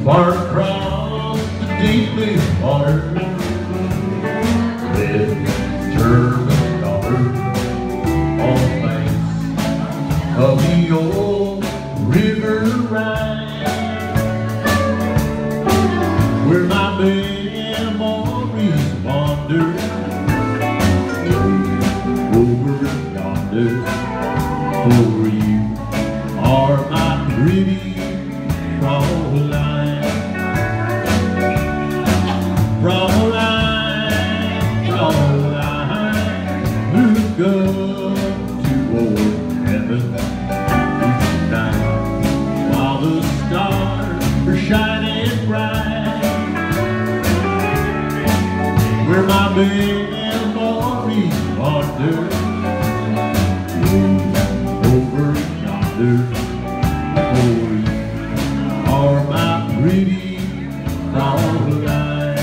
Far across the deep blue water lived German daughter on the banks of the old river Rhine, where my memories wander over yonder. For you are my pretty Fraulein, Fraulein, Fraulein, who's gone to old heaven tonight, while the stars are shining bright, where my memories wander over yonder. For you are my pretty Fraulein.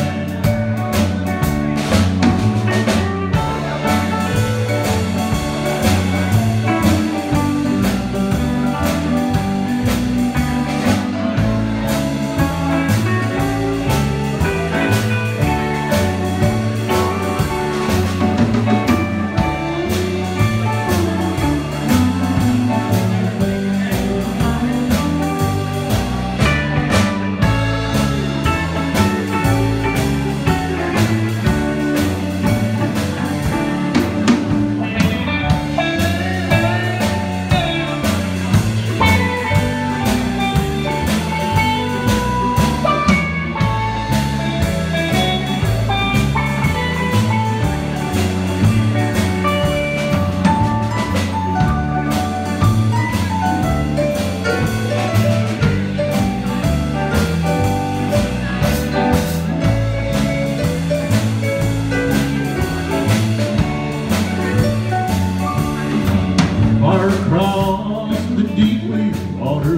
Across the deep blue water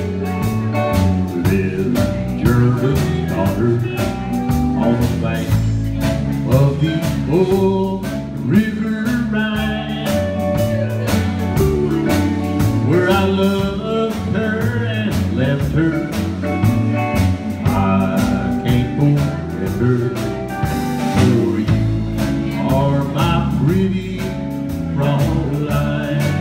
lived German daughter on the bank of the old river Rhine, where I loved her and left her. I can't forget her. For you are my pretty Fraulein,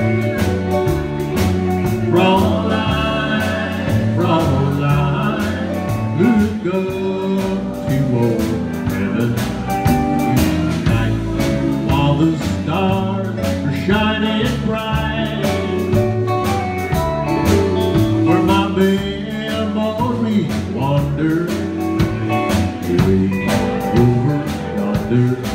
Fraulein, Fraulein, who's gone to old heaven tonight, while the stars are shining bright, where my memories wander way over yonder.